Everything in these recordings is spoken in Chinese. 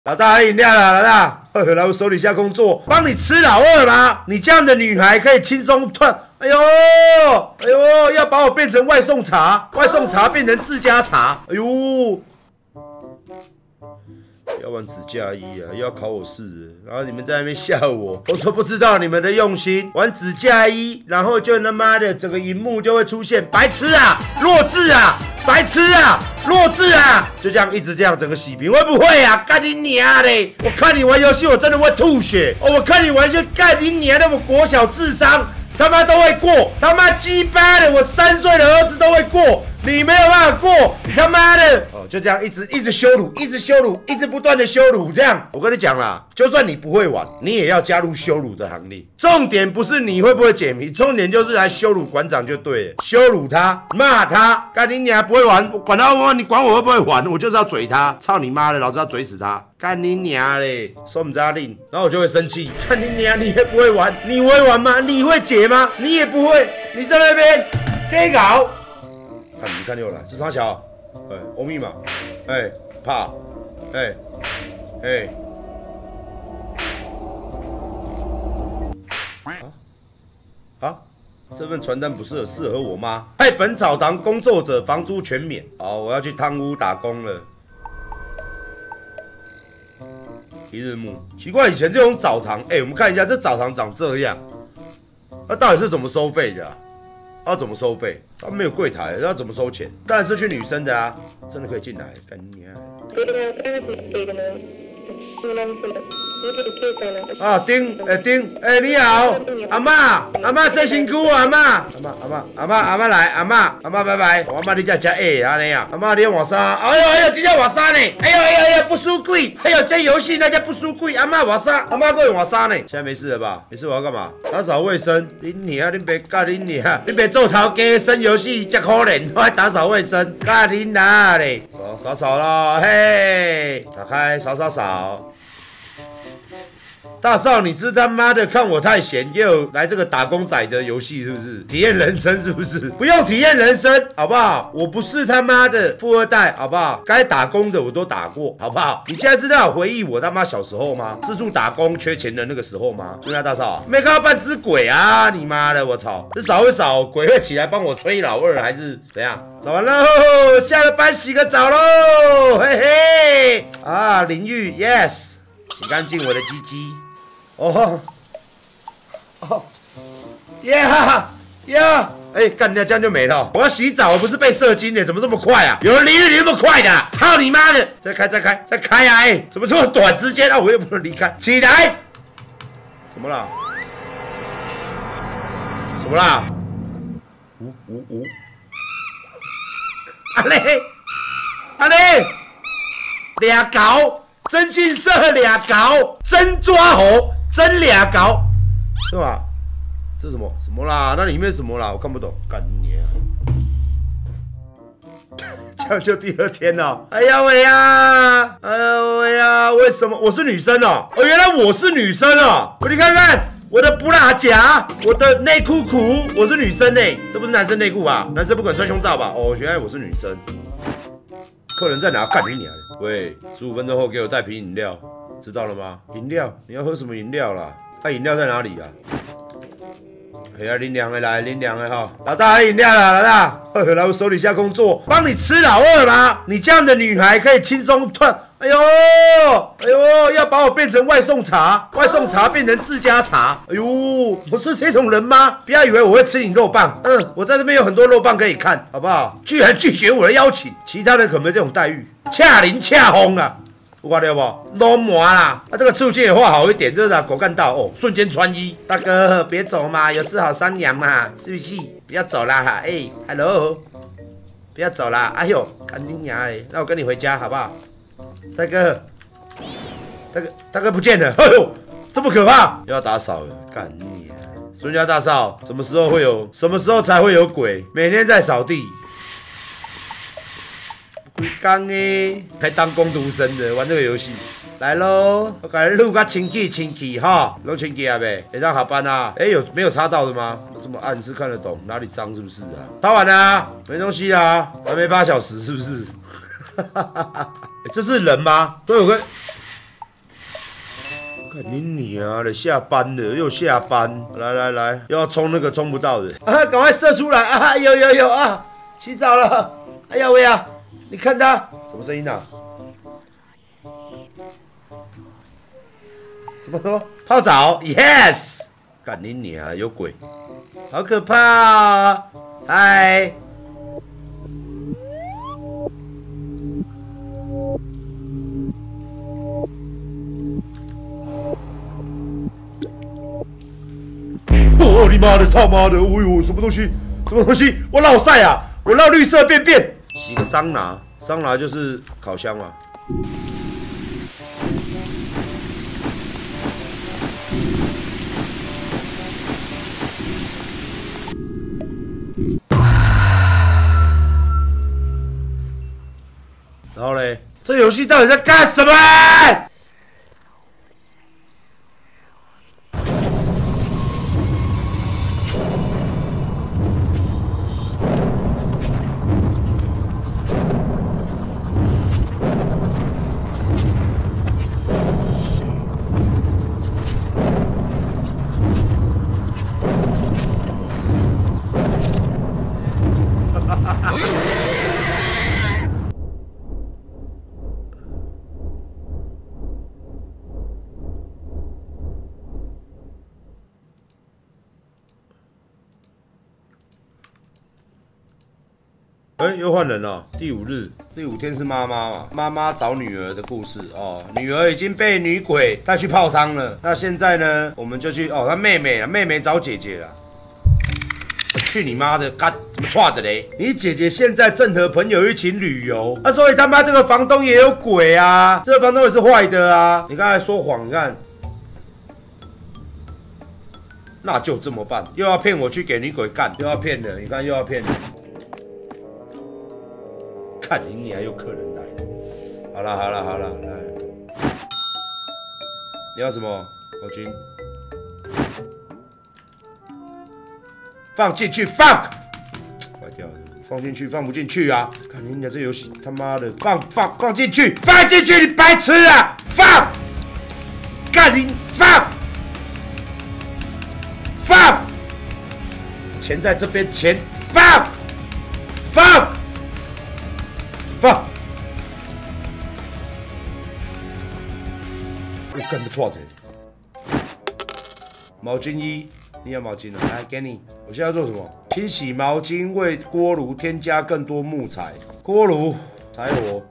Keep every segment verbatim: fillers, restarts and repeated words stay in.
老大喝饮料了，老大，来我手底下工作，帮你吃老二吗？你这样的女孩可以轻松赚。哎呦，哎呦，要把我变成外送茶，外送茶变成自家茶。哎呦，要玩指甲衣啊，又要考我试，然后你们在那边笑我，我说不知道你们的用心，玩指甲衣，然后就他妈的整个荧幕就会出现白痴啊，弱智啊。 白痴啊，弱智啊，就这样一直这样整个洗屏，会不会啊？干你娘嘞！我看你玩游戏，我真的会吐血哦！我看你玩就干你娘的，我国小智商他妈都会过，他妈鸡巴的，我三岁的儿子都会过，你没有办法过，你他妈的哦！就这样一直一直羞辱，一直羞辱，一直不断的羞辱，这样我跟你讲啦，就算你不会玩，你也要加入羞辱的行列。重点不是你会不会解谜，重点就是来羞辱馆长就对了，羞辱他，骂他，干你娘不会玩，管他我你管我会不会玩，我就是要嘴他，操你妈的，老子要嘴死他，干你娘嘞，说不扎令，然后我就会生气，干你娘，你也不会玩，你会玩吗？你会解吗？你也不会，你在那边给搞。 看，你看又来，是啥小？哎，欧密码，哎，怕，哎，哎，啊啊！这份传单不适合适合我吗？嗨，本澡堂工作者房租全免。好，我要去汤屋打工了。一日暮，奇怪，以前这种澡堂，哎，我们看一下这澡堂长这样，那到底是怎么收费的啊？ 要怎么收费？他们没有柜台，要怎么收钱？当然是去女生的啊，真的可以进来，干你啊！啊，丁，哎、欸、丁，哎、欸、你好，阿嬷，阿嬷洗辛苦啊，阿嬷，阿嬷阿嬷阿嬷阿嬷来，阿嬷阿嬷拜拜，阿嬷你才吃哎安尼啊，阿嬷你换衫，哎呦哎呦，这叫换衫呢，哎呦哎呦哎呦不输贵，哎呦这游戏那叫不输贵，阿嬷换衫，阿嬷给我换衫呢，现在没事了吧？没事我要干嘛？打扫卫生，恁娘恁别干恁娘，恁别做头家，生游戏真可怜，我还打扫卫生，干恁娘嘞！好，打扫了，嘿，打开扫扫扫。 大少，你是他妈的看我太闲，又来这个打工仔的游戏是不是？体验人生是不是？不用体验人生，好不好？我不是他妈的富二代，好不好？该打工的我都打过，好不好？你现在是在回忆我他妈小时候吗？四处打工缺钱的那个时候吗？对啊，大少啊，没看到半只鬼啊！你妈的，我操！这扫一扫，鬼会起来帮我吹老二还是怎样？扫完喽，下了班洗个澡喽，嘿嘿！啊，淋浴 ，yes， 洗干净我的鸡鸡。 哦，哦，呀呀！哎，干掉这样就没了。我要洗澡，我不是被射精的，怎么这么快啊？有人淋浴淋那么快的、啊？操你妈的！再开，再开，再开啊！哎，怎么这么短时间啊？我又不能离开。起来！什么啦？什么啦？呜呜呜！阿嘞，阿嘞，俩搞，征信社俩搞，真抓猴。 真俩搞，对吧？这是什么什么啦？那里面什么啦？我看不懂，干你啊！这样就第二天了。哎呀喂呀！哎呀喂呀！为什么我是女生哦？哦，原来我是女生哦！你看看我的布拉夹，我的内裤裤，我是女生呢。这不是男生内裤吧？男生不可能穿胸罩吧？哦，原来我是女生。客人在哪？干你娘！喂，十五分钟后给我带瓶饮料。 知道了吗？饮料，你要喝什么饮料啦？那饮料在哪里啊？哎呀，林良的来，林良的哈，老大喝饮料了，老大，来我手底下工作，帮你吃老二吗？你这样的女孩可以轻松赚。哎呦，哎呦，要把我变成外送茶，外送茶变成自家茶。哎呦，我是这种人吗？不要以为我会吃你肉棒，嗯，我在这边有很多肉棒可以看，好不好？居然拒绝我的邀请，其他人可没有这种待遇，恰邻恰风啊！ 挂掉不？都麻啦！啊，这个处境也画好一点，这是狗干道哦，瞬间穿衣。大哥，别走嘛，有事好商量嘛，是不是？不要走啦哈！哎、欸、，hello， 不要走啦！哎呦，干你娘嘞！那我跟你回家好不好？大哥，大哥，大哥不见了！哎呦，这么可怕！又要打扫了，干你娘！孙家大少，什么时候会有？什么时候才会有鬼？每天在扫地。 规工诶，还当工读生的玩这个游戏，来喽！我给你录个清气清气哈，弄清气啊呗，马上下班啊！哎、欸，有没有擦到的吗？这么暗是看得懂，哪里脏是不是啊？擦完啦，没东西啦，还没八小时是不是？欸、这是人吗？都有个看你娘的，下班了又下班，来来来，又要冲那个冲不到的啊！赶快射出来啊！有有有啊！洗澡了！哎呀喂呀，你看他什么声音啊？什么什么泡澡 ？Yes！ 干你娘，有鬼，好可怕啊！嗨。 我你妈的，操妈的！哎呦，什么东西？什么东西？我老晒啊！我绕绿色便便，洗个桑拿，桑拿就是烤箱嘛。然后嘞，这游戏到底在干什么？ 哎、欸，又换人了。第五日，第五天是妈妈嘛？妈妈找女儿的故事哦。女儿已经被女鬼带去泡汤了。那现在呢，我们就去哦，她妹妹啊，妹妹找姐姐了。去你妈的！干怎么串着嘞？你姐姐现在正和朋友一起旅游，啊，所以他妈这个房东也有鬼啊！这个房东也是坏的啊！你刚才说谎，你看。 那就这么办，又要骗我去给女鬼干，又要骗的，你看又要骗的。看你你还有客人来了，好了好了好了，来，你要什么毛巾？放进去放，坏掉了，放进去放不进去啊！看你你这游戏他妈的放放放进去，放进去，你白痴啊！放，干你放。 放，钱在这边，钱放，放，放。我干不错这。毛巾一，你要毛巾了，来给你。我现在要做什么？清洗毛巾，为锅炉添加更多木材。锅炉，柴火。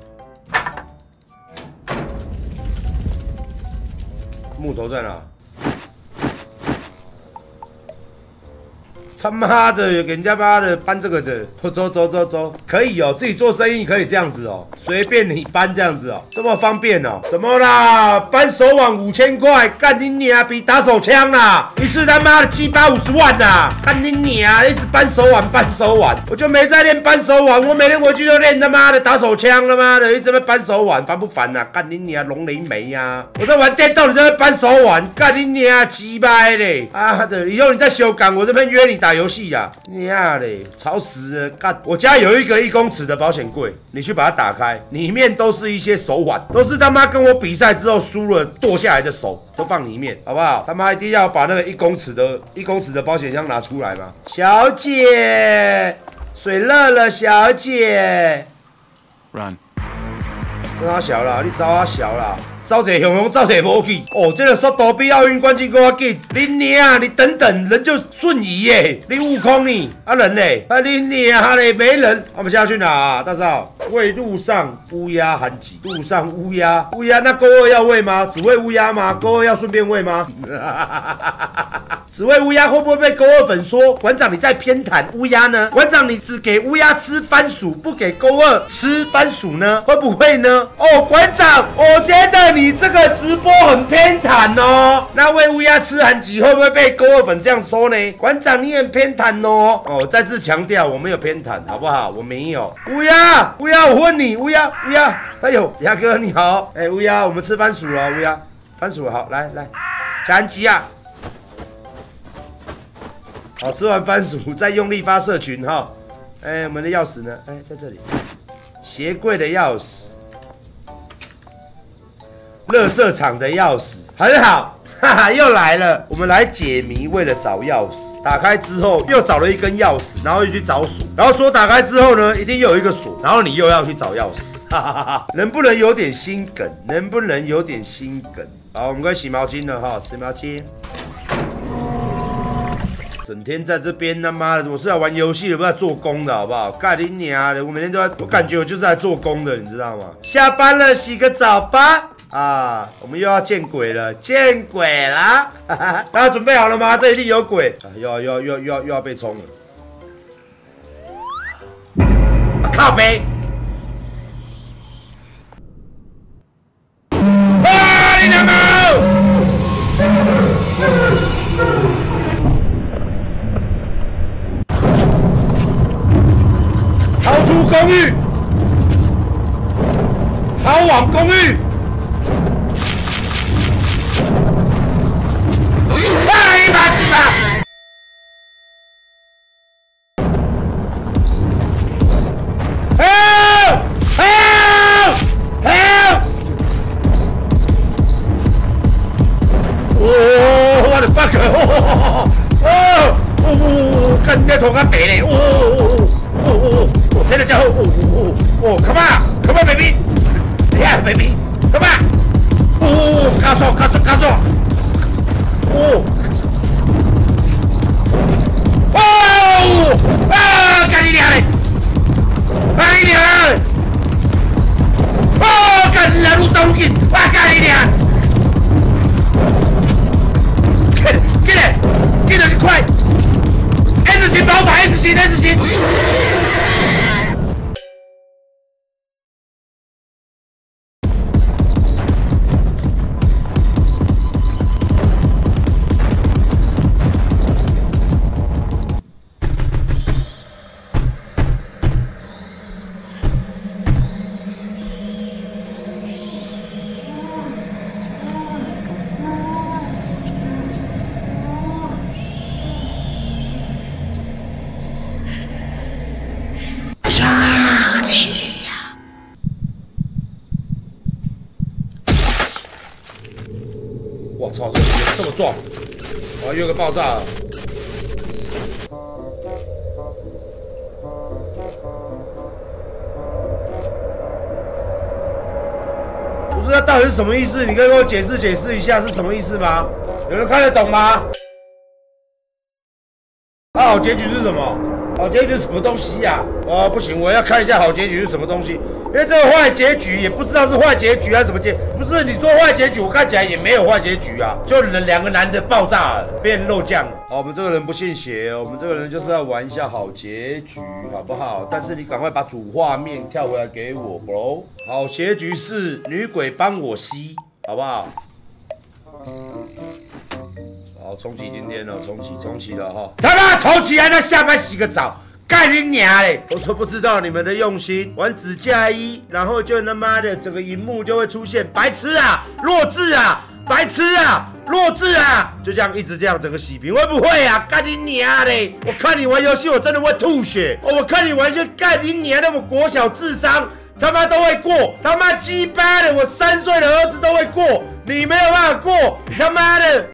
木头在哪？ 他妈的，有给人家妈的搬这个的，走走走走，可以哦，自己做生意可以这样子哦，随便你搬这样子哦，这么方便哦。什么啦？搬手网五千块，干你娘，比打手枪啦！一次他妈的七八五十万呐，干你娘，一直搬手网搬手网，我就没在练搬手网，我每天回去就练他妈的打手枪，他妈的一直在搬手网，烦不烦呐？干你娘，龙雷梅呀！我在玩电动，你在搬手网，干你娘，鸡掰嘞！啊的，以后你在修改，我这边约你打。 打游戏呀，娘嘞，吵死了！干，我家有一个一公尺的保险柜，你去把它打开，里面都是一些手环，都是他妈跟我比赛之后输了剁下来的手，都放里面，好不好？他妈一定要把那个一公尺的一公尺的保险箱拿出来嘛！小姐，水热了，小姐。Run。这他小啦，你找他小啦。 走者雄雄，走者无去。哦，这个速度比奥运冠军更紧。你娘，你等等，人就瞬移耶！你悟空你，啊人嘞？啊你娘嘞，没人。我们下去哪、啊？大少，喂路上乌鸦喊几？路上乌鸦，乌鸦那勾二要喂吗？只喂乌鸦吗？勾二要顺便喂吗？只喂乌鸦会不会被勾二粉说馆长你在偏袒乌鸦呢？馆长你只给乌鸦吃番薯，不给勾二吃番薯呢？会不会呢？哦，馆长，我觉得你。 你这个直播很偏袒哦，那喂乌鸦吃韩吉会不会被勾二粉这样说呢？馆长你很偏袒哦。哦，我再次强调我没有偏袒，好不好？我没有。乌鸦，乌鸦，我问你，乌鸦，乌鸦，哎呦，鸭哥你好，哎、欸，乌鸦，我们吃番薯了，乌鸦，番薯好，来来，加韩吉啊。好，吃完番薯再用力发社群哈。哎、欸，我们的钥匙呢？哎、欸，在这里，鞋柜的钥匙。 垃圾场的钥匙， 很好。 哈哈，又来了！我们来解谜，为了找钥匙。打开之后又找了一根钥匙，然后又去找锁，然后锁打开之后呢，一定又有一个锁，然后你又要去找钥匙。哈哈哈哈！能不能有点心梗？能不能有点心梗？好，我们该洗毛巾了哈，洗毛巾。整天在这边他妈的，我是来玩游戏的，不是来做工的，好不好？干你娘的！我每天都在，我感觉我就是来做工的，你知道吗？下班了，洗个澡吧。 啊，我们又要见鬼了，见鬼了！大家准备好了吗？这一定有鬼！啊、又要又要又要又要又要被冲了！啊、靠北！啊！你娘们！逃出公寓，逃往公寓。 一把鸡巴！help help help！ 哦 ，what the fuck！ 哦哦哦，跟那头个白嘞！哦哦哦哦哦，那个家伙！哦哦哦 ，come on，come on baby，yeah baby，come on！ 哦，卡索卡索卡索！哦。 啊！干你娘嘞！干你娘嘞！哦，干你娘路走路紧！哇，干你娘！快点，快点，快点，快 ！S 型跑法 ，S 型 ，S 型。我操，这这么壮！啊，又有个爆炸了！不知道到底是什么意思？你可以给我解释解释一下是什么意思吗？有人看得懂吗？啊，好结局是什么？好结局是什么东西呀、啊？哦，不行，我要看一下好结局是什么东西。 因为这个坏结局也不知道是坏结局还是什么结，不是你说坏结局，我看起来也没有坏结局啊，就两个男的爆炸了，变肉酱了。好，我们这个人不信邪，我们这个人就是要玩一下好结局，好不好？但是你赶快把主画面跳回来给我 ，bro。好结局是女鬼帮我吸，好不好？好，重启今天了，重启重启了哈，他妈重启来，那下班洗个澡。 干你娘嘞！我说不知道你们的用心，玩指甲衣，然后就他妈的整个荧幕就会出现白痴啊、弱智啊、白痴啊、弱智啊，就这样一直这样整个洗屏，会不会啊？干你娘嘞！我看你玩游戏，我真的会吐血。哦，我看你玩就干你娘的，我国小智商他妈都会过，他妈鸡巴的，我三岁的儿子都会过，你没有办法过，你他妈的！